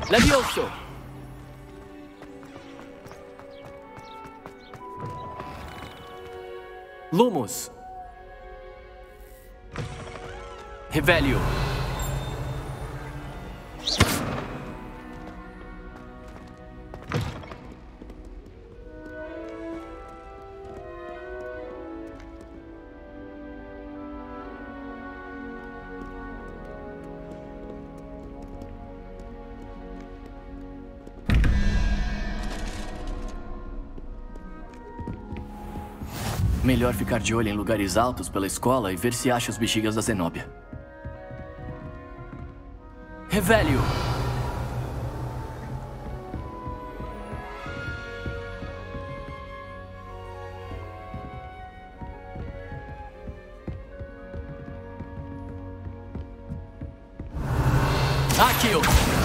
Levioso! Lumos! Revelio! Melhor ficar de olho em lugares altos pela escola e ver se acha os bexigas da Zenóbia. Revelio! Accio!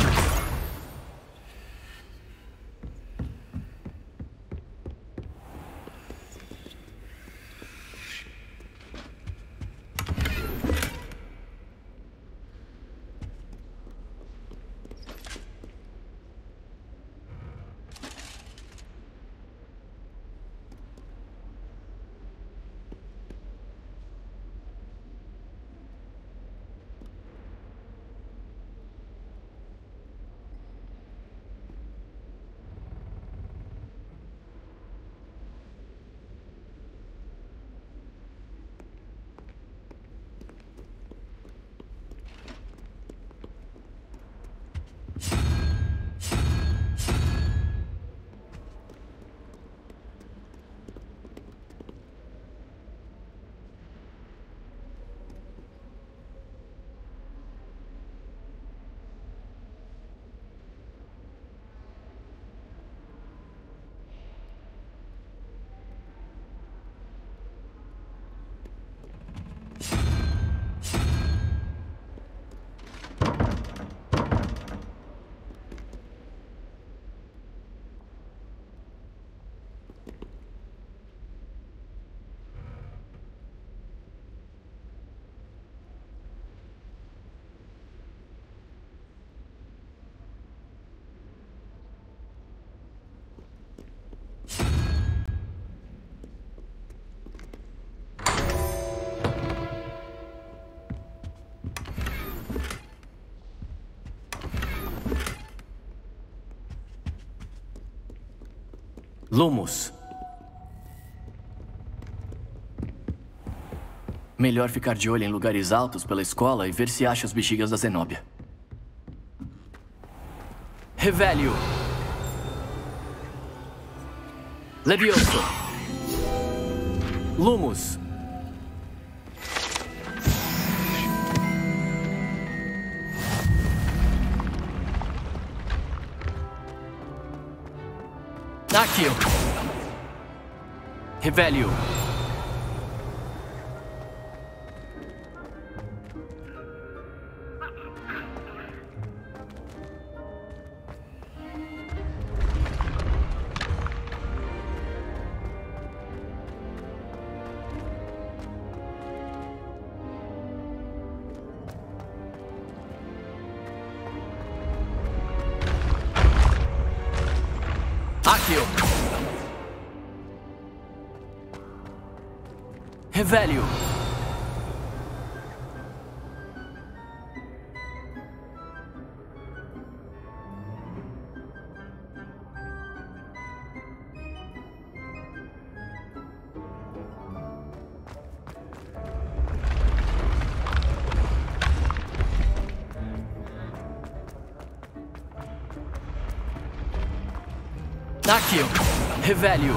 Lumos. Melhor ficar de olho em lugares altos pela escola e ver se acha os bexigas da Zenóbia. Revelio. Levioso. Lumos. Accio. Revelio. Accio. Revelio. Accio. Revelio.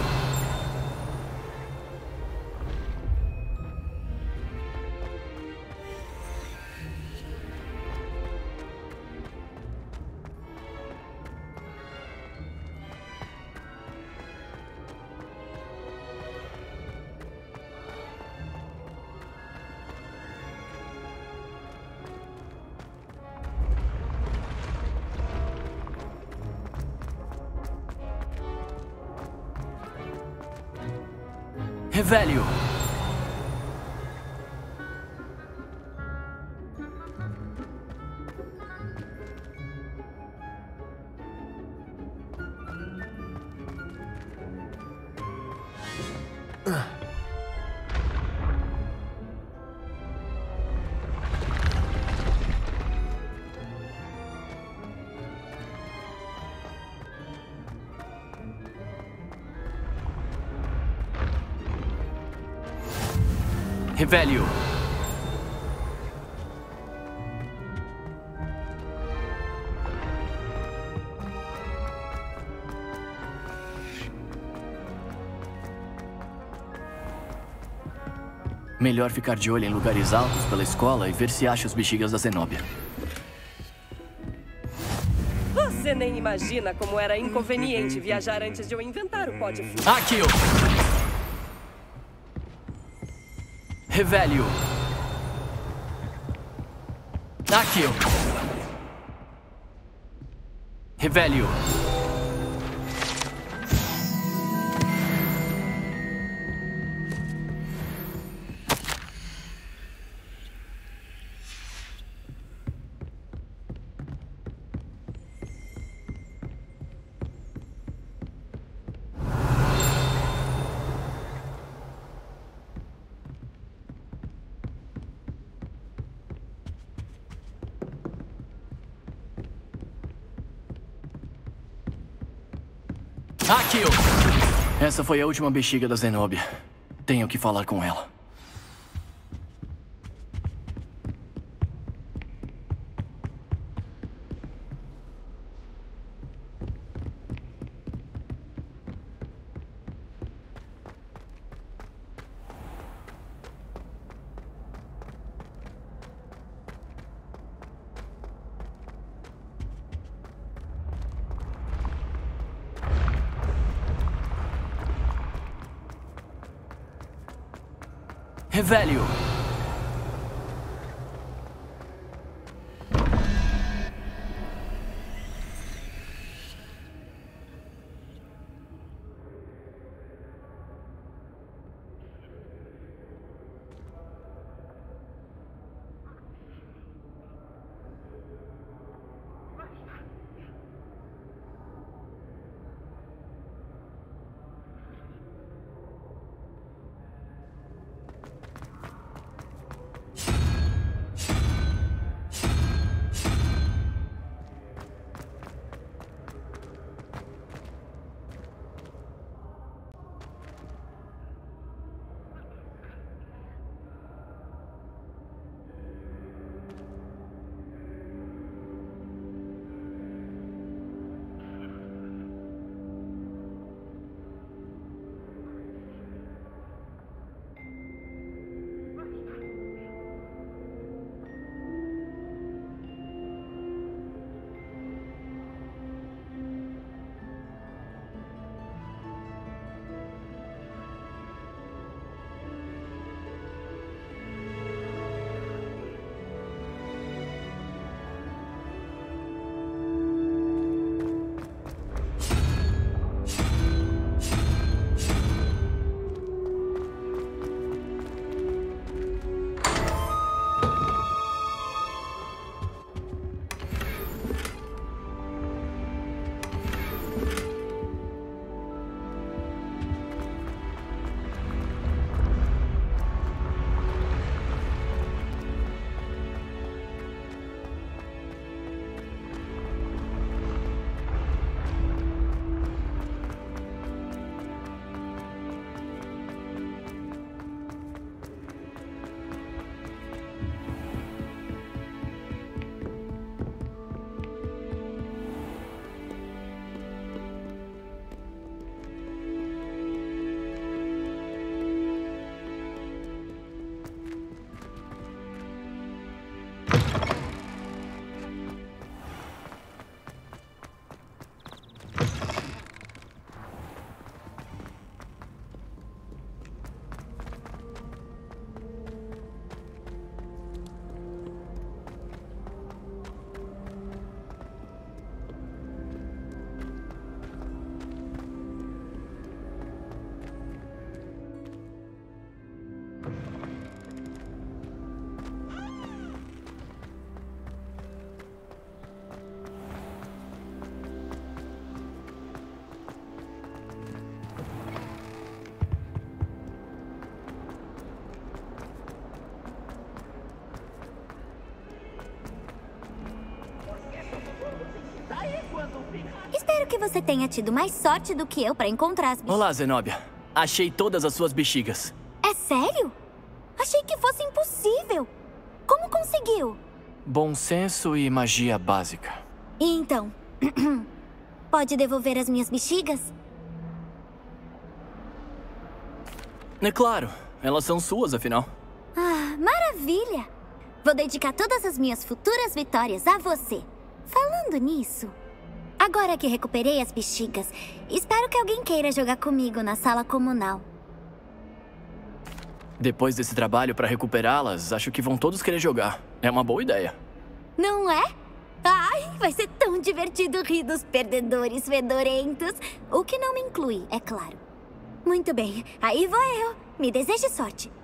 Revelio. Revelio. Melhor ficar de olho em lugares altos pela escola e ver se acha os bexigas da Zenóbia. Você nem imagina como era inconveniente viajar antes de eu inventar o pó de fumo. Accio! Revelio. Accio! Revelio. Accio! Essa foi a última bexiga da Zenóbia. Tenho que falar com ela. Revelio. Espero que você tenha tido mais sorte do que eu pra encontrar as bexigas. Olá, Zenobia. Achei todas as suas bexigas. É sério? Achei que fosse impossível. Como conseguiu? Bom senso e magia básica. E então, pode devolver as minhas bexigas? É claro, elas são suas, afinal. Ah, maravilha! Vou dedicar todas as minhas futuras vitórias a você. Falando nisso, agora que recuperei as bexigas, espero que alguém queira jogar comigo na sala comunal. Depois desse trabalho pra recuperá-las, acho que vão todos querer jogar. É uma boa ideia. Não é? Ai, vai ser tão divertido rir dos perdedores fedorentos. O que não me inclui, é claro. Muito bem, aí vou eu. Me deseje sorte.